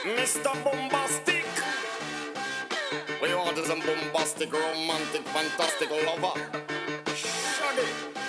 Mr. Bombastic. We want is a bombastic, romantic, fantastic lover. Shaggy.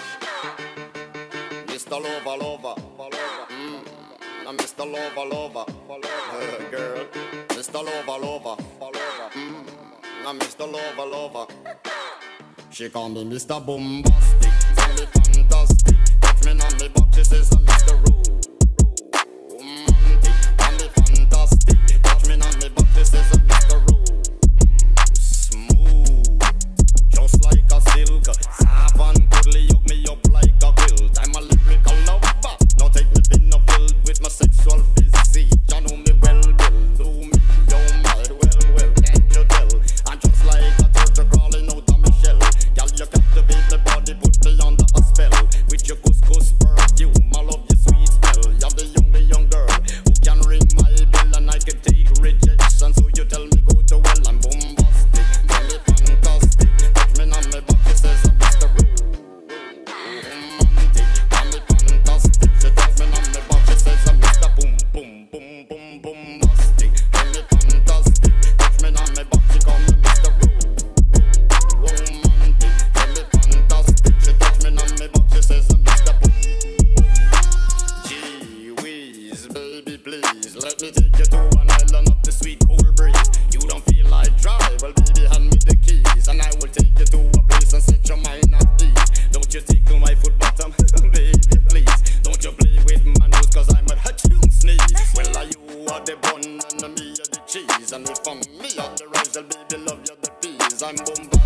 Mr. Lover. Now Mr. Lover. Girl. Mr. Lover. Now Mr. Lover. She call me Mr. Bombastic. Tell me fantastic. Touch me on me back, she says I'm Mr. Romantic. Call me fantastic. Touch me on me back, she says I'm Mr. Smooth, just like a silk. Soft and cuddly, hug me up like a quilt. I'm a lyrical lover. Now take me in a filled with my sexual physique. You know me well. Do me, oh my, well, can't you tell? I'm just like a turtle crawling out of my shell. Girl, you captivate the body, put me under a spell. With your couscous perfume, I love your sweet smell. You're the young girl who can ring my bell, and I can take rejection. So you tell me go to well, I'm bombastic, tell me fantastic. Touch me on my back, she says I'm Mr. Romantic. Tell me fantastic, she tells me on my back, she says I'm Mr. Boom bombastic. Tell me fantastic, touch me on my back, she call me Mr. Romantic. Tell me fantastic, she touch me on my back, she says I'm Mr. Boom. Gee whiz, baby please, let me take you to an island of the sweet cool breeze. You don't feel like drive, well baby hand me the keys, and I will take you to a place and set your mind at ease. Don't you tickle my foot bottom, baby please. Don't you play with my nose, cause I'm a hatchoon sneeze. Well are you are the bun and me are the cheese, and if I'm me are the rice, well baby love you the peas. I'm bombastic.